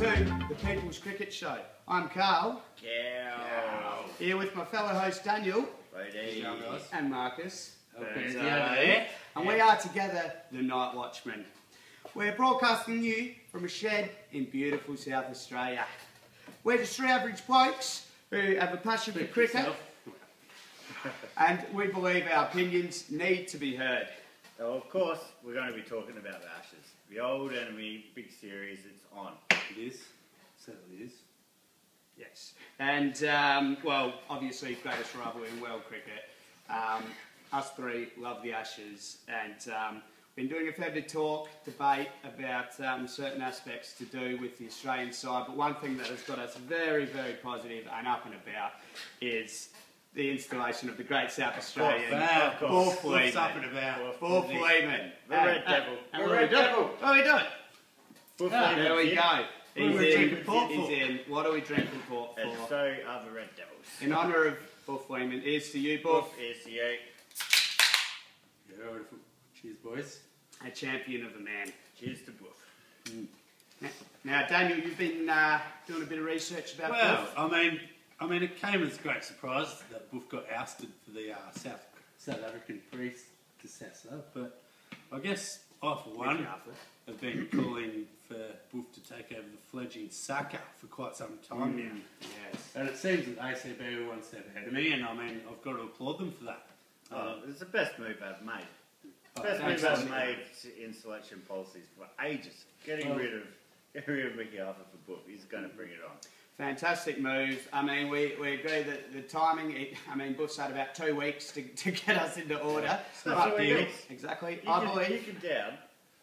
to the People's Cricket Show. I'm Carl. Cow. Here with my fellow host Daniel. Righty. And Marcus. Okay. And we are together the Night Watchmen. We're broadcasting you from a shed in beautiful South Australia. We're just three average blokes who have a passion for cricket. And we believe our opinions need to be heard. So of course, we're going to be talking about the Ashes. The old enemy, big series, it's on. It is. Certainly is. Yes. And, well, obviously, greatest rivalry in world cricket. Us three love the Ashes, and been doing a fair bit of talk, debate about certain aspects to do with the Australian side. But one thing that has got us very, very positive and up and about is the installation of the great South Australian fourth What's up and about? Fourth Lehman. The Red Devil. And what are we doing? What are we doing? There we go. He's in. What are we drinking port for? And so are the Red Devils. In honour of Buff Lehman, here's to you, Buff. Here's to you. Yeah, cheers, boys. A champion of a man. Cheers to Buff. Now, Daniel, you've been doing a bit of research about Buff. I mean, it came as a great surprise that Buff got ousted for the South African priest to Sasa, but I guess I, for one, have been calling for Buff to take over the fledgling Saka for quite some time now. Yes. And it seems that ACB are one step ahead of me, and I mean, I've got to applaud them for that. It's the best move I've made. Best move I've made in selection policies for ages. Getting rid of Mickey Arthur for Buff. He's going to bring it on. Fantastic move. I mean, we agree that the timing, Buff's had about 2 weeks to get us into order. Not 2 weeks. Exactly. You can down,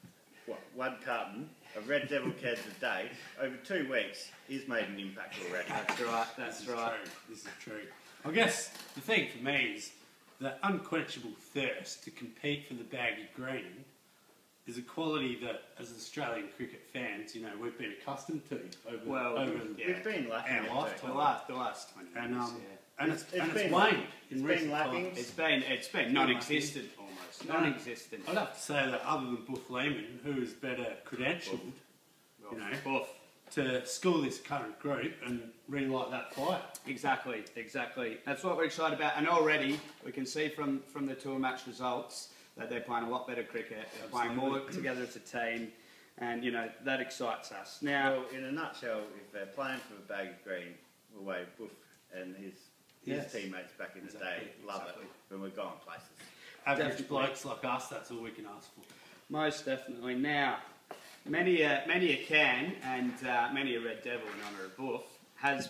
one carton of Red Devil cans a day. Over 2 weeks, he's made an impact already. That's right, that's right. This is true. I guess the thing for me is that unquenchable thirst to compete for the baggy green is a quality that, as Australian cricket fans, you know, we've been accustomed to over we've been lacking our lifetime. The last 20 and, years, and it's waned in recent lacking. times. It's been non-existent almost. Non-existent. I'd have to say that other than Buff Lehman, who is better credentialed, you know, Buff, to school this current group and relight that fire. Exactly. That's what we're excited about, and already we can see from the tour match results that they're playing a lot better cricket. They're playing more together as a team, and you know that excites us. Now, well, in a nutshell, if they're playing for the baggy green, the way Buff and his teammates back in the day love it when we're going places. Average blokes like us, that's all we can ask for. Most definitely. Now, many a can and many a Red Devil in honour of Buff has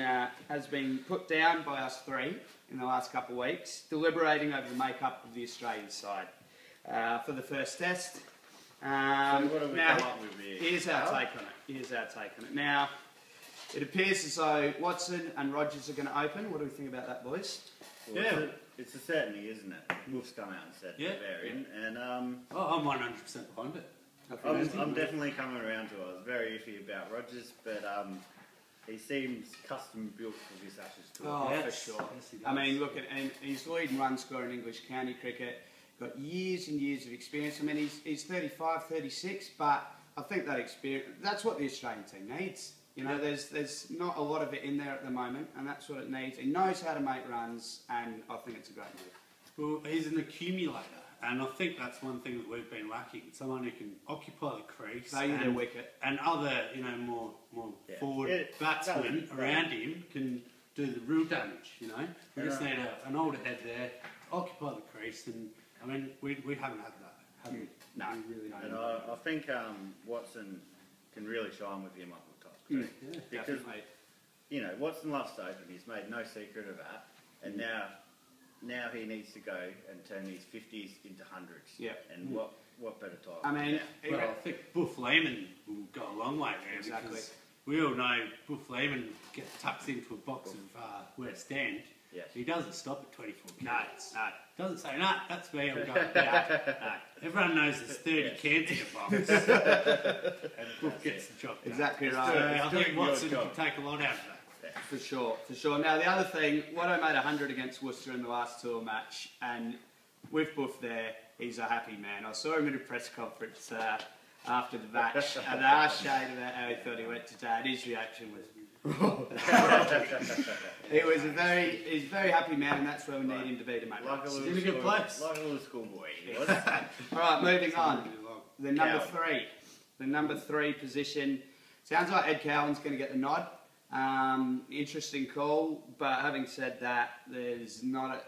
been put down by us three in the last couple of weeks, deliberating over the makeup of the Australian side for the first test. So what have we come up with here? Here's our take on it. Now, it appears as though Watson and Rogers are going to open. What do we think about that, boys? Well, it's a certainty, isn't it? Buff's come out and said they're in, and I'm 100% behind it. I'm definitely coming around to it. I was very iffy about Rogers, but he seems custom built for this Ashes tour. Oh, for sure. Yes, I mean, look at he's leading run scorer in English county cricket. Got years and years of experience. I mean, he's 35, 36, but I think that experience, that's what the Australian team needs. You know, there's not a lot of it in there at the moment, and that's what it needs. He knows how to make runs, and I think it's a great move. Well, he's an accumulator, and I think that's one thing that we've been lacking. Someone who can occupy the crease, value their wicket, and other, you know, more forward batsmen around him can do the real damage. You know, we just need an older head there, occupy the crease, and I mean, we haven't had that. Have we? No, we really don't. And I think Watson can really shine with him up the top. Because definitely. You know, Watson loves to open. He's made no secret of that, and now he needs to go and turn these 50s into 100s. Yeah. And what better time? I mean, well, I think Buff Lehman will go a long way there because we all know Buff Lehman gets tucked into a box of West End. Yes. He doesn't stop at 24 cans. No. Doesn't say, nah, that's me, I'm going down. Everyone knows there's 30 cans in a box. And Buff gets the job done. Exactly right. So I think Watson can take a lot out of that. For sure. Now, the other thing, Watto made 100 against Worcester in the last tour match, and with Buff there, he's a happy man. I saw him at a press conference after the match, and I asked Shane about how he thought he went today, and his reaction was, he's a very happy man, and that's where we need him to be to make Like runs. He's in a good place. Like a little schoolboy, he was. All right, moving on. The number three position. Sounds like Ed Cowan's going to get the nod. Interesting call, but having said that, there's not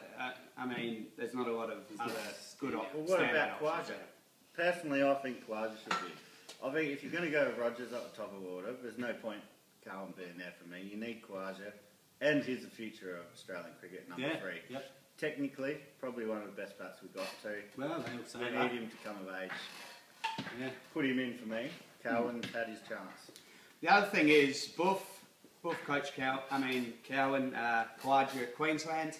a lot of other good options. Well, what about Quadra? Personally, I think Quadra should be. I think if you're going to go with Rogers at the top of order, there's no point Cowan being there for me. You need Quadra, and he's the future of Australian cricket, number three. Yep. Technically, probably one of the best bats we've got too. Well, they all say We that. need him to come of age. Yeah. Put him in for me. Cowan's had his chance. The other thing is Buff coach Cowan, Quadra at Queensland.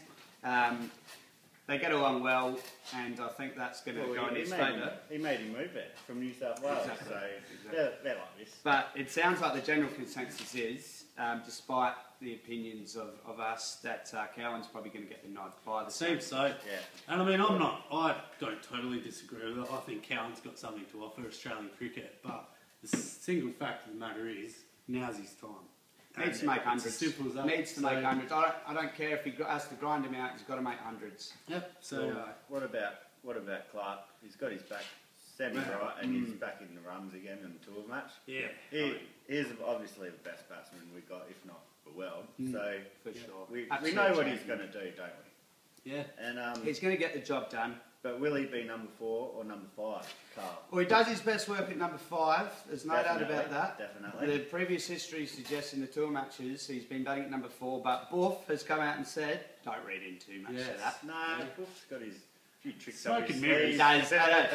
They get along well, and I think that's going to go in his favour. He made him move there from New South Wales, Exactly. so they're like this. But it sounds like the general consensus is, despite the opinions of us, that Cowan's probably going to get the nod by the Seems so. Yeah. And I mean, I don't totally disagree with it. I think Cowan's got something to offer Australian cricket, but the single fact of the matter is, now's his time. Needs to make It's hundreds. as simple as that. Needs to make hundreds. I don't care if he has to grind him out. He's got to make hundreds. Yep. So What about Clark? He's got his back semi-right and he's back in the runs again in the tour match. yeah. He's obviously the best batsman we've got, if not the world. So For sure. we Absolute know what he's champion. going to do, don't we? Yeah. And He's going to get the job done. but will he be number 4 or number 5, Carl? Well, he does his best work at number 5. There's no doubt about that. Definitely. The previous history suggests in the tour matches he's been batting at number 4, but Buff has come out and said, don't read in too much Yes. of that. No, Buff's got his few tricks Smoke up his and mirrors. He sleeve. does.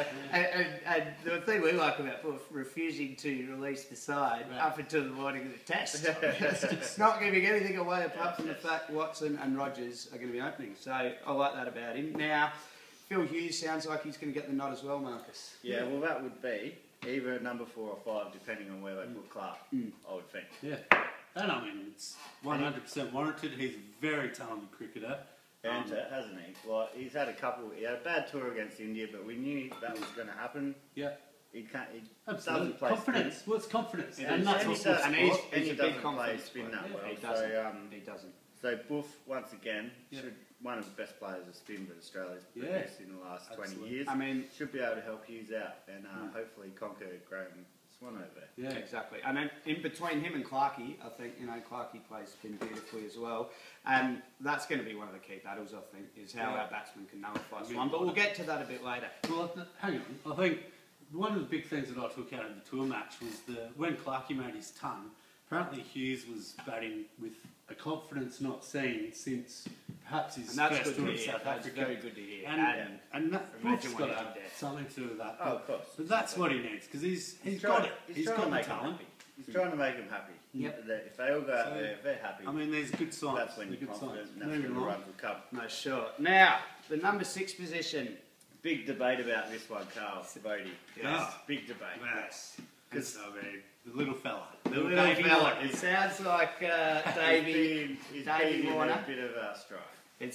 And the thing we like about Buff, refusing to release the side up until the morning of the test. It's not giving anything away apart from the fact Watson and Rogers are going to be opening. So I like that about him. Now, Phil Hughes sounds like he's going to get the nod as well, Marcus. Yeah, well, that would be either number 4 or 5, depending on where they put Clark, I would think. Yeah. And I mean, it's 100% warranted. He's a very talented cricketer. And hasn't he? Well, he had a bad tour against India, but we knew that was going to happen. Yeah. He Absolutely. doesn't play Confidence. spin. Well, it's confidence. It And is. that's And what he sports does. for. He's And a he big doesn't play confidence spin player. that well. He doesn't. So, He doesn't. so Buff, once again, Yeah. one of the best players of spin that Australia's Yeah. produced in the last 20 Absolutely. years. I mean, Should be able to help Hughes out and hopefully conquer Graham Swan over there. Yeah. exactly. And then in between him and Clarkey, I think, Clarkey plays spin beautifully as well. And that's going to be one of the key battles, I think, is how our batsmen can nullify Swan. But we'll get to that a bit later. Well, hang on. I think one of the big things that I took out of the tour match was when Clarkey made his ton, apparently Hughes was batting with a confidence not seen since perhaps his And that's first good tour to in hear. South That's Africa. very good to hear. And that imagine Buff's what got he to did have there. something to do with that. Oh, of course. But that's what he needs because he's He's got trying, it. he's He's trying got to the make him talent. happy. He's trying to make him happy. Yep. If they all go out So, there, if they're happy, I mean, there's good signs. that's when There's you're good confident signs. and that's when Moving the on. runs will come. No, sure. Now, the number 6 position. Big debate about this one, Carl. Bodie. Yes. Big debate. Yes. Because I mean, the little fella. The little Davey fella. Warner. It sounds like Davey. He's Davey been in Warner. a bit of strife. It's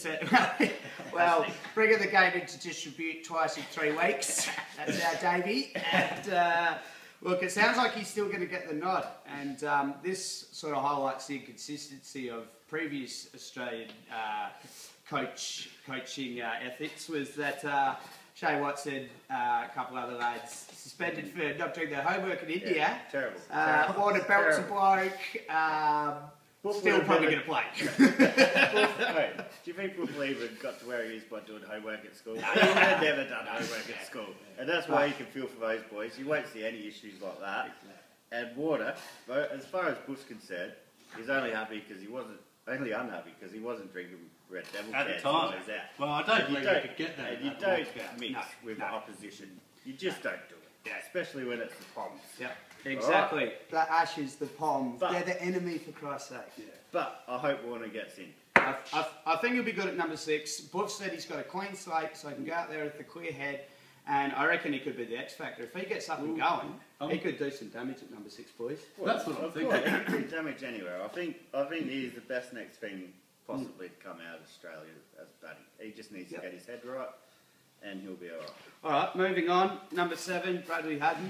well, bringing the game into distribute twice in 3 weeks. That's our Davey. And look, it sounds like he's still going to get the nod. And this sort of highlights the inconsistency of previous Australian coaching ethics. Was that Shea Watson, a couple other lads, suspended for not doing their homework in India. Yeah, terrible. Warner belts a bloke. Still probably going to play. Wait, do you think Buff even got to where he is by doing homework at school? He's never done homework at school. And that's why you can feel for those boys. You won't see any issues like that. And Warner, as far as Buff's concerned, he's only unhappy because he wasn't drinking Red Devil At the cans time. while he was out. Well, I don't believe you could get that. And you at don't walkout. mix with the opposition. You just don't do it. Yeah. Especially when it's the Poms. Yep, exactly. The Ashes, the Poms, But- they're the enemy for Christ's sake. Yeah. But I hope Warner gets in. I think he'll be good at number 6. Buff said he's got a clean slate, so he can go out there with a clear head, and I reckon he could be the X factor. If he gets up and going, he could do some damage at number 6, boys. That's what I'm Of thinking. course, he can do damage anywhere. I think he's the best next thing possibly to come out of Australia as batting. He just needs to get his head right, and he'll be all right. All right, moving on. Number 7, Bradley Haddon.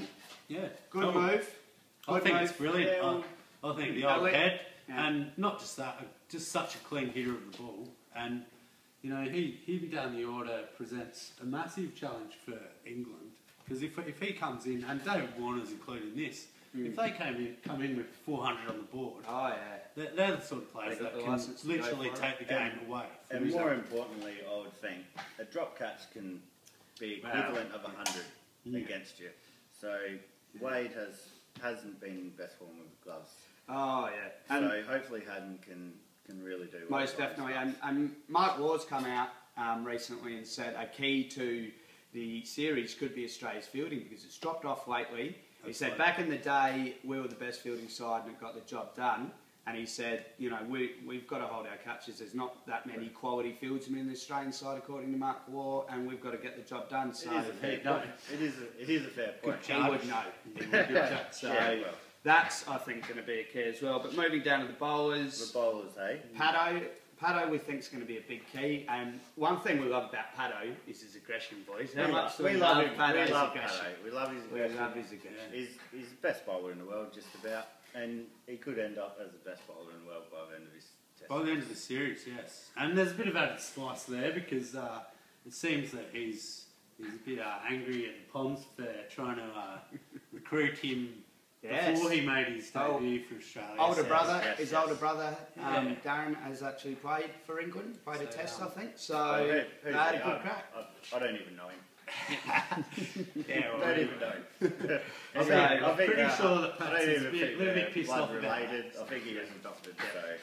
Yeah. Good move. I think it's brilliant. Yeah, I think the old head, and not just that, just such a clean hitter of the ball. And, you know, he down the order presents a massive challenge for England. Because if he comes in, and David Warner's included in this, if they come in with 400 on the board, they're the sort of players that can literally take the game away. And more importantly, I would think, a drop catch can be equivalent of 100 against you. So Wade hasn't been in best form with gloves. Oh, yeah. So hopefully Haddon can really do well. Most definitely. And Mark Ward's come out recently and said a key to the series could be Australia's fielding because it's dropped off lately. He said back in the day we were the best fielding side and it got the job done. And he said, you know, we've got to hold our catches. There's not that many quality fieldsmen in the Australian side, according to Mark Ward, and we've got to get the job done. So it is a fair point. he would know. So that's, I think, going to be a key as well. But moving down to the bowlers. The bowlers, eh? Paddo, we think is going to be a big key. And one thing we love about Paddo is his aggression, boys. How much do we love Paddo's aggression? We love his aggression. We love his aggression. He's the best bowler in the world, just about. And he could end up as the best bowler in the world by the end of his test. By the end of the series, yes. And there's a bit of added spice there because it seems that he's a bit angry at Poms for trying to recruit him before he made his debut for Australia. His older brother, Darren, has actually played for England, played a test, I think. So they had a good crack. I don't even know him. Don't even know. I'm pretty sure that Pat's is a little bit pissed off about related. I think he is adopted.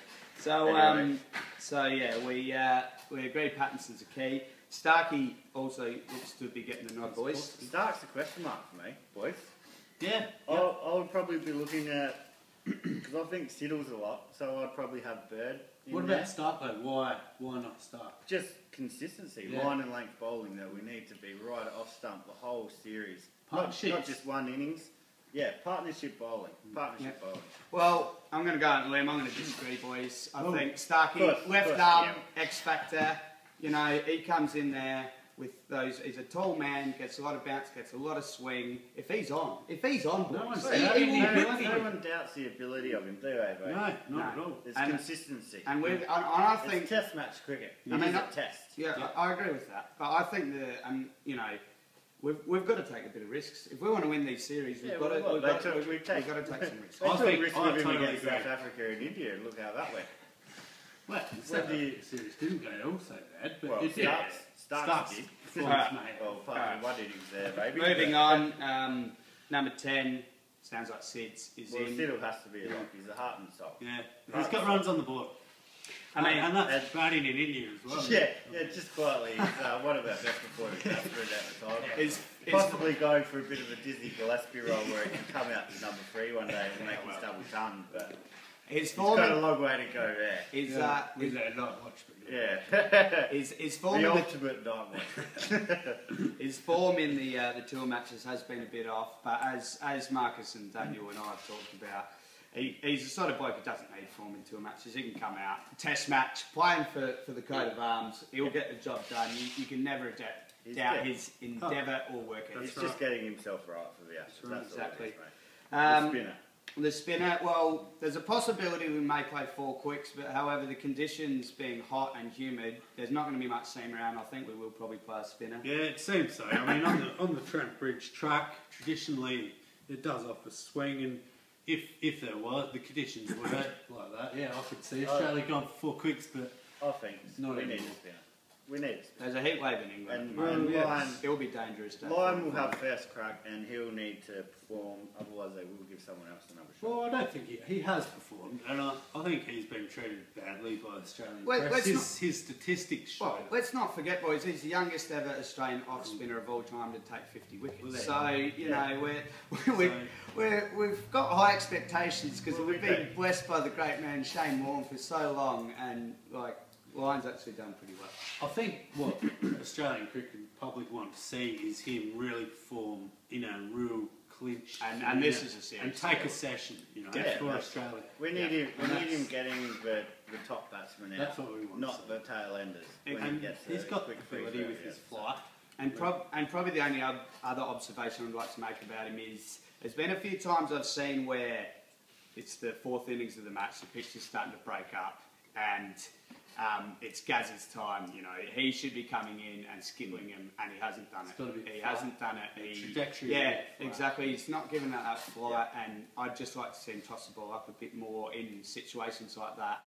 So yeah, we agree Pattinson's a key. Starkey also looks to be getting the nod, boys. Stark's a question mark for me, boys. Yeah. I would probably be looking at, because I think Siddle's a lot, so I'd probably have Bird. What about Stark though? Why not Stark? Just consistency, line and length bowling that we need to be right off stump the whole series. Not just one innings. Yeah, partnership bowling. Well, I'm going to go on a limb. I'm going to disagree, boys. I think Starkey, left arm, X factor. You know, he comes in there with those. He's a tall man, gets a lot of bounce, gets a lot of swing. If he's on, boys, no one doubts the ability of him, do they? No, not at all. It's consistency. And I think it's test match cricket. I mean, a test. Yeah, I agree with that. But I think that you know, we've got to take a bit of risks if we want to win these series. We've got to take some risks. I took risks with him against South Africa and India, and look how that went. Well, the series didn't go all so bad, but it did. Starks did. Well, apart from one innings there, maybe. Moving on, number 10, sounds like Sid's is in. Siddle has to be a lock. He's a heart and soul. Yeah, he's got runs on the board. I mean, and that's batting in India as well. Yeah, just quietly. He's one of our best performing batsmen at the time. Possibly going for a bit of a Disney Gillespie role where he can come out as number 3 one day and make his double ton, but he's got a long way to go there. He's a night watchman. Yeah. His form the ultimate night watchman. His form in the tour matches has been a bit off, but as Marcus and Daniel and I have talked about, he's the sort of bloke who doesn't need form in tour matches. He can come out, test match, playing for the coat of arms. He'll get the job done. You can never doubt his endeavour or work ethic. He's just getting himself right for the Ashes. That's exactly. The spinner. The spinner, well, there's a possibility we may play 4 quicks, but however, the conditions being hot and humid, there's not going to be much seam around. I think we will probably play a spinner. Yeah, it seems so. I mean, on the Trent Bridge track, traditionally it does offer swing, and if there was, the conditions were like that, yeah, I could see Australia going for 4 quicks, but I think we need a spinner. We need it. There's a heat wave in England. And it'll be dangerous. Lyon will have first crack and he'll need to perform, otherwise they will give someone else the number shot. Well, I don't think he has performed, and I think he's been treated badly by Australian press. His statistics show. Well, let's not forget, boys, he's the youngest ever Australian off spinner of all time to take 50 wickets. So, you know, we've got high expectations because we've been blessed by the great man Shane Warne for so long, and like, Lyon's actually done pretty well. I think what Australian cricket public want to see is him really perform in a real clinch. And this is a series. And take a session, you know, for Australia. We need him getting the top batsmen out. That's what we want. Not the tail enders. And he's got the ability with his flight. And probably the only other observation I'd like to make about him is There's been a few times I've seen where it's the fourth innings of the match, the pitch is starting to break up, and it's Gaz's time. You know, he should be coming in and skipping him, and he hasn't done it. He hasn't done it. Trajectory. Yeah, exactly. He's not giving that flight, and I'd just like to see him toss the ball up a bit more in situations like that.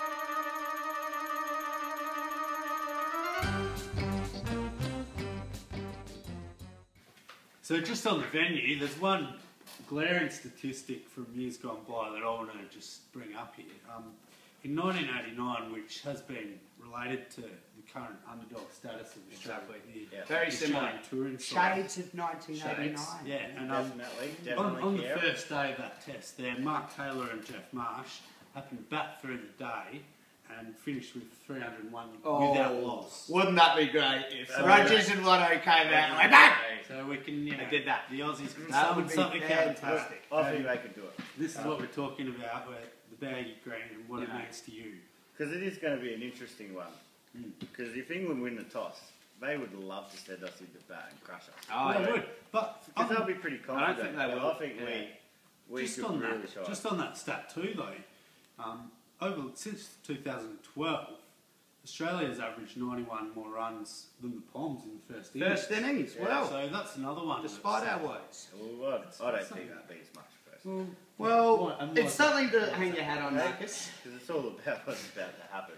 So just on the venue, there's one glaring statistic from years gone by that I want to just bring up here. In 1989, which has been related to the current underdog status of Australia. Exactly. Very similar. Touring side. Shades of 1989. Yeah, and Definitely on the first day of that test there, Mark Taylor and Jeff Marsh happened to bat through the day and finished with 301 without loss. Wouldn't that be great if Rogers and Watto came out and went back? So we can, you know, did that. The Aussies can That would summon be something out. fantastic. I think they could do it. This is what we're talking about, where the baggy green and what it means to you. Because it is going to be an interesting one. Because if England win the toss, they would love to send us into bat and crush us. Oh, They would, but Because they'll be pretty confident. I don't think they will. I think we just could on really that, shine. just on that stat too, though, since 2012, Australia's averaged 91 more runs than the Poms in the first innings. First innings, well. So that's another one. Despite our woes. Well, I don't think that'd be as much first. Well, it's something to hang your hat on, Marcus. Because it's all about what's about to happen.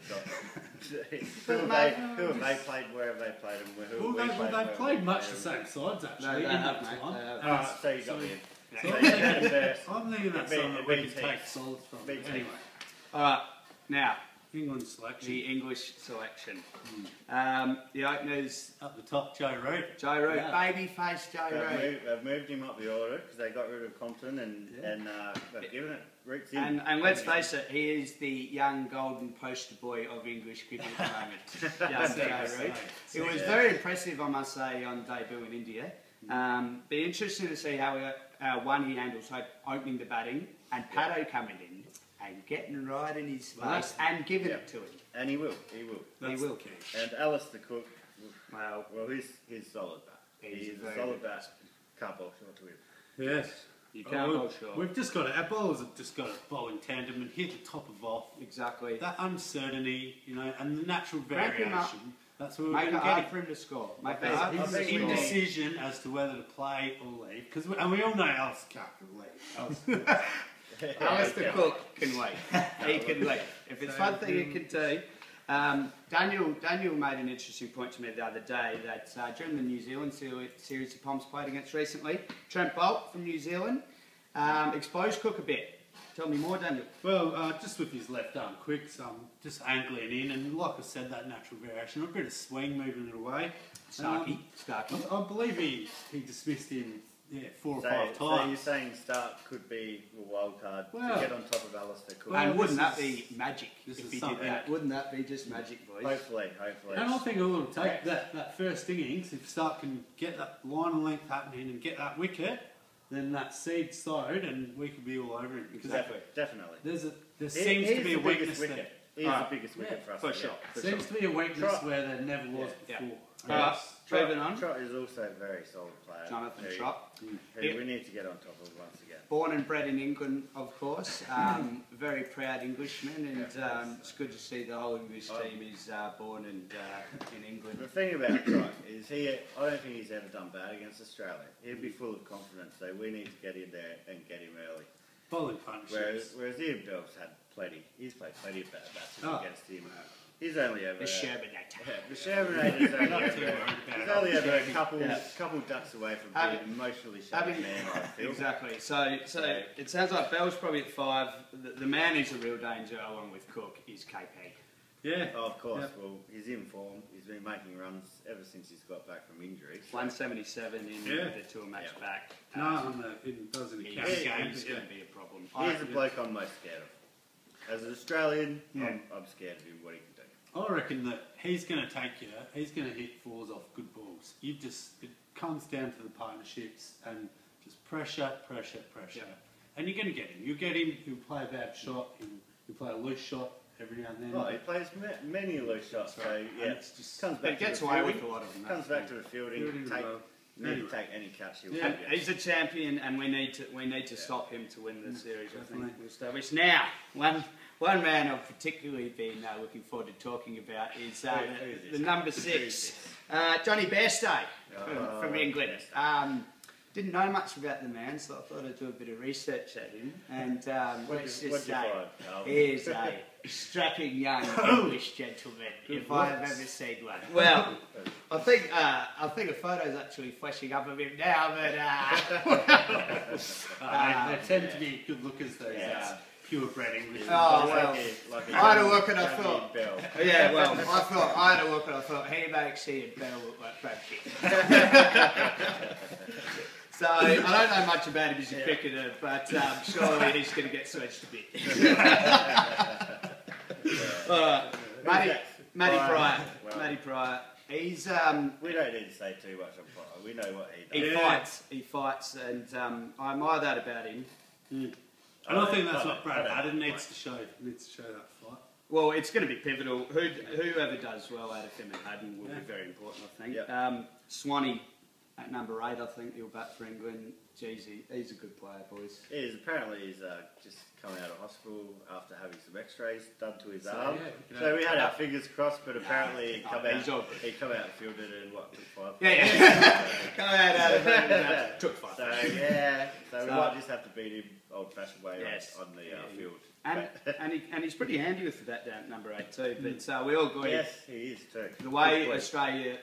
But who have they played, where have they played, and who Well, have we played? they've played much the same sides actually. No, they in have, that mate, time. they have. So you got me in. So So I'm you thinking, got first. I'm thinking that's Big- something that we big can take teams. solids from. Big Anyway, All right, now, England selection. the English selection. The openers, Up the top, Joe Root. Joe Root, Yeah. babyface Joe Root. They've moved him up the order because they got rid of Compton and they've given it Root's in. And let's face it, he is the young golden poster boy of English cricket at the moment. Young Joe Root. It was very impressive, I must say, on debut in India. Be interesting to see how he handles opening the batting and Paddo coming in and getting right in his face and giving it to him. And he will. That's will. the key. And Alistair Cook, Well, he's solid bat. He's He's a very solid good. bat. Can't bowl short to him. Yes. you can't we've, bowl short. We've just got our bowlers have just got to bowl in tandem and hit the top of off. Exactly. That uncertainty, you know, and the natural Crank him up. variation. That's what we're Make going it to hard get. for him to score. Make I it hard think for him His to score. indecision as to whether to play or leave, and we all know Alistair can leave. Alistair Cook can wait. He can wait. If it's one thing he can do. Daniel made an interesting point to me the other day that during the New Zealand series the Poms played against recently, Trent from New Zealand exposed Cook a bit. Tell me more, Daniel. Well, just with his left arm quicks, just angling in, and like I said, that natural variation, a bit of swing, moving it away. Starkey. I believe he dismissed him 4 or 5 times. So you're saying Stark could be a wild card Well, to get on top of Alistair Cook? And this wouldn't that is- be magic this if is he did something. that? Wouldn't that be just magic, boys? Hopefully. And I think it will take that first innings, if Stark can get that line of length happening and get that wicket, then that seed sowed and we could be all over him. Because Definitely. there seems to be a weakness there. He's the biggest wicket for us. for to sure. get. Seems to be a weakness Trot. where there never was Yeah. before. Moving on. Trot is also a very solid player. Jonathan who- Trott. who Yeah. we need to get on top of once again. Born and bred in England, of course. Very proud Englishman, and it's good to see the whole English team is born and in England. The thing about Trot is I don't think he's ever done bad against Australia. He'd be full of confidence, so we need to get in there and get him early. Bowling partnerships. Whereas Ian Bell's had plenty. He's played plenty of bad bats Oh. against him. He's only ever... The Sherbinator. The Shermanator's only Not too ever... worried about He's it. only ever a Yeah. couple ducks away from Having- being emotionally shattered man, I feel. Exactly. So it sounds like Bell's probably at 5. The man who's a real danger, along with Cook, is KP. Yeah. Oh, of course. Yep. Well, he's in form. He's been making runs ever since he's got back from injury. 177 in the tour match Yeah. back. It doesn't He's count games. going to be a problem. He's the bloke I'm most scared of. As an Australian, I'm scared of him, what he can do. I reckon that he's going to take you. He's going to hit 4s off good balls. It comes down to the partnerships and just pressure. Yeah. And you're going to get him. You get him. He'll play a bad shot. He'll play a loose shot every now and then. Oh, he plays many loose shots, so yeah, And it's just- comes But back he gets to the away fielding. with a lot of them. Comes back to the fielding. Fielding Take, well. Need to take any catch he'll And give he's a champion, and we need to stop him to win the series. I think we'll establish now. One man I've particularly been looking forward to talking about is the number 6, Johnny Bairstow from England. Didn't know much about the man, so I thought I'd do a bit of research at him. And let's just say, he is a strapping young English gentleman, if I have ever seen one. Well, I think a photo's actually flashing up of him now, but they tend to be good lookers, those purebred English. Oh, well, I had a look and I thought, yeah, well, I had a look and I thought, he makes Ian Bell look like Brad Pitt. So, I don't know much about him as a cricketer, but surely he's going to get switched a bit. Matty Pryor. He's... we don't need to say too much on Pryor. We know what he does. He fights, and I admire that about him. I don't think that's what Brad Haddon needs to show. Needs to show that fight. Well, it's going to be pivotal. Whoever does well out of him and Haddon will be very important, I think. Yep. Swanee at number 8, I think he'll bat for England. Jeez, he's a good player, boys. He is. Apparently he's just coming out of hospital after having some x-rays done to his arm. So we had our fingers crossed, but apparently he come out and fielded it in what, took 5? Come out took 5. So we might just have to beat him old-fashioned way on the field. And he's pretty handy with that down at number 8 too. But we all agree. Yes, he is too. The way Australia...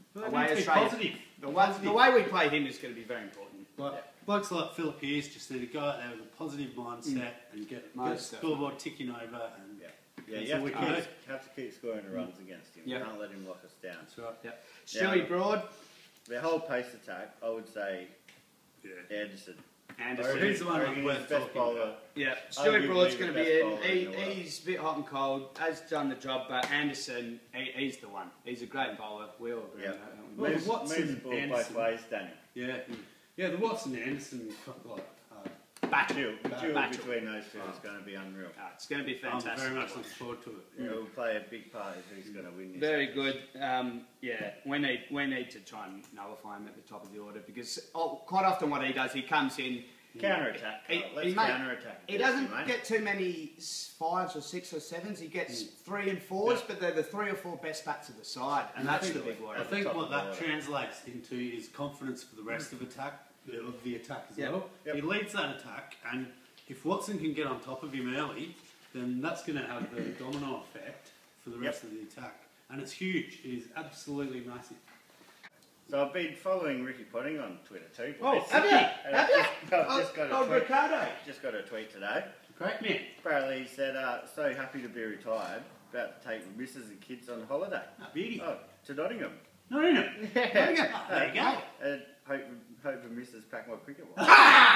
The way we play him is going to be very important. Blokes like Philip Hughes just need to go out there with a positive mindset and get the scoreboard ticking over. And you have to keep scoring the runs against him. You can't let him lock us down. That's right. Yep. Stewie Broad. The whole pace attack, I would say Anderson. He's the one I'm worth best bowler. Yeah, Stewie Broad's going to be he's a bit hot and cold, has done the job, but Anderson, he's the one. He's a great bowler. We all agree on that, don't we? Moves the ball both ways, Daniel. Yeah, the Watson Anderson battle between those two is going to be unreal. It's going to be fantastic. I'm very much looking forward to it. It will play a big part in who's going to win this. Very good. We need to try and nullify him at the top of the order because quite often what he does, he comes in. Counter-attack. Let's counter-attack. He doesn't get too many 5s or 6s or 7s. He gets 3 and 4s, but they're the 3 or 4 best bats of the side, and that's the big worry. I think what that translates into is confidence for the rest of the attack as well. He leads that attack, and if Watson can get on top of him early, then that's going to have the domino effect for the rest of the attack. And it's huge. It is absolutely massive. So I've been following Ricky Potting on Twitter too. Oh, have you? Have you? Just got a tweet today. Great man. Apparently he said, so happy to be retired, about to take missus and kids on holiday. Beauty. To Nottingham. Nottingham. There you go. And hope the missus pack my cricket watch.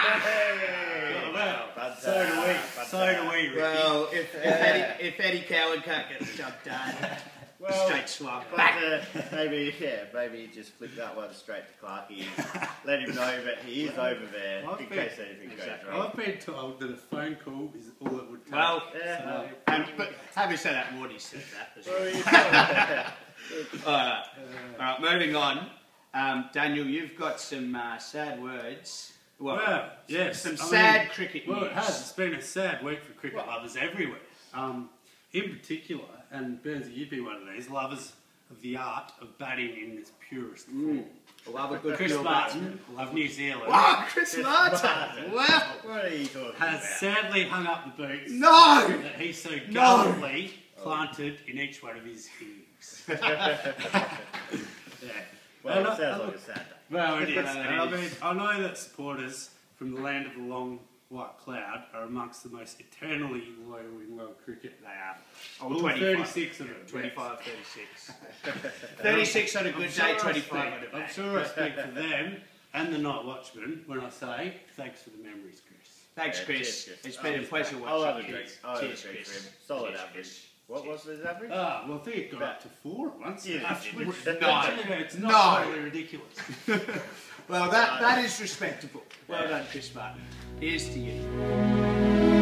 So do we, Ricky. Well, if Eddie Cowan can't get the job done, straight swap. Maybe just flick that one straight to Clarkie and let him know that he is over there in case anything goes wrong. I've been told that a phone call is all it would take. Well, but having said that, Morty said that. Alright, moving on. Daniel, you've got some sad words. Well, yes. Some sad cricket news. Well, it has. It's been a sad week for cricket lovers everywhere. In particular, and Burnsy, you'd be one of these, lovers of the art of batting in its purest form. Love a good Chris Martin, love New Zealand. Oh, Chris Martin! Well, what are you talking about? Has sadly hung up the boots that he so gallantly planted in each one of his innings. Well, it sounds like a sad day. Well, it is. I know that supporters from the land of the long white cloud are amongst the most eternally loyal in world cricket. They are. All 36 of them. 25, 36. 36 on a good day, 25 on a bad. I'm sure I speak for them and the night watchman when I say thanks for the memories, Chris. Thanks, Chris. Cheers, it's been a pleasure watching. I'll have a drink. Cheers, Chris. Solid average. What was his average? Well, I think it got up to 4 at once. Yeah, it's not totally ridiculous. Well, that is respectable. Well done, Chris Martin. Here's to you.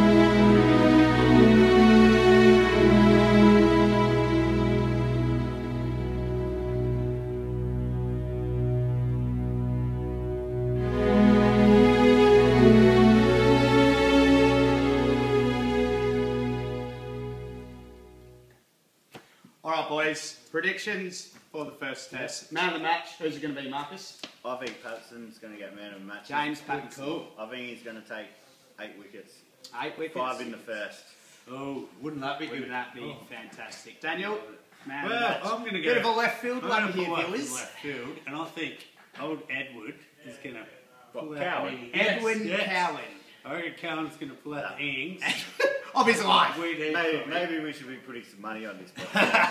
predictions for the first test. Man of the match, who's it going to be, Marcus? I think Patterson's going to get man of the match. James Patterson. Cool. I think he's going to take 8 wickets. 8 wickets. 5 in the first. Oh, wouldn't that be Wouldn't good? that be fantastic? Daniel, man of the Well, match. I'm going to go. Bit of a left field I'm one going to here, pull up in Villiers. left field, and I think old Edward is going to pull What, out Cowan? the Edwin yes. Cowan. I reckon Cowan's going to pull out the ings. Of his life. Maybe we should be putting some money on this podcast.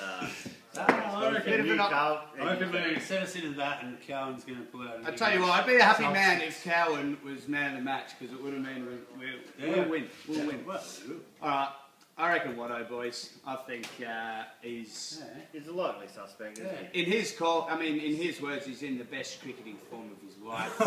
I reckon Bit of an I reckon we're going to set us into that, and Cowan's going to pull out. I tell you what, I'd be a happy man if Cowan was man of the match because it would have meant we'll win. We'll win. Well, All right, I reckon Watto, boys. I think he's He's a likely suspect, isn't he? in his call. I mean, in his words, he's in the best cricketing form of his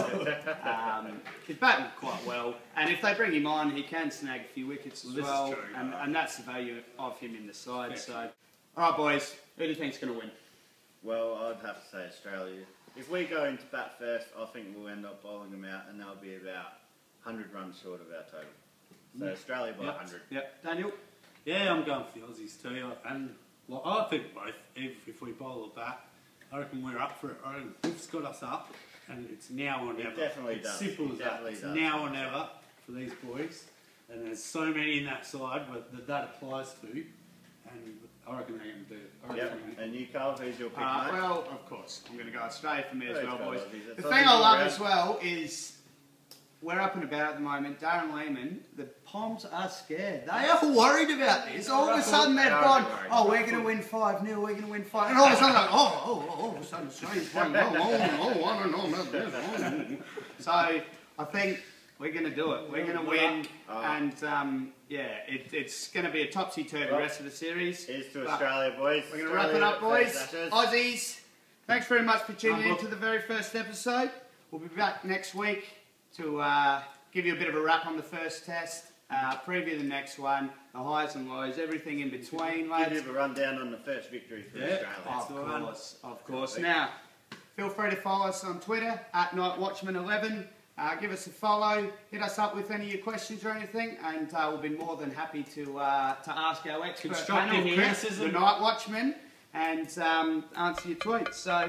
life. He's batting quite well, and if they bring him on, he can snag a few wickets as This is well, true, and that's the value of him in the side. So, all right, boys, who do you think's going to win? Well, I'd have to say Australia. If we go into bat first, I think we'll end up bowling them out, and they'll be about 100 runs short of our total. So Australia by 100. Yep, Daniel. yeah, I'm going for the Aussies too, and well, I think both. If we bowl a bat, I reckon we're up for it. I reckon Cliff's got us up, and it's now or never. definitely it's does. simple as It that. definitely It's does. now or never for these boys, and there's so many in that side that applies to, and I reckon they're going to do it. I reckon Yep. they're gonna- And you, Carl, who's your pick, mate? Well, of course, I'm going to go Australia for me as Let's well, go, boys. Aussies. The It's thing Aussies I all love round. as well is we're up and about at the moment. Darren Lehman, the Poms are scared. They are worried about this. All of a sudden they've gone, oh, we're going to win 5-0, we're going to win 5. And all of a sudden, like, all of a sudden, Australia's playing well. I don't know about this. So I think we're going to do it. We're going to win. And it's going to be a topsy-turvy rest of the series. Here's to But Australia, boys. we're going to wrap it up, boys. First Ashes. Aussies, thanks very much for tuning in to the very first episode. We'll be back next week to give you a bit of a wrap on the first test, preview the next one, the highs and lows, everything in between, Give lads. you a rundown on the first victory for Australia. Of course. Now, feel free to follow us on Twitter at NightWatchman11. Give us a follow, hit us up with any of your questions or anything, and we'll be more than happy to ask our expert Constructive panel, Chris, criticism. the Night Watchman, and answer your tweets. So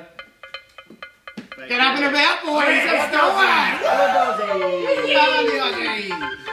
Thank get you. up and about, boys. Let's do it. Go Aussies! Yeah, the Aussies.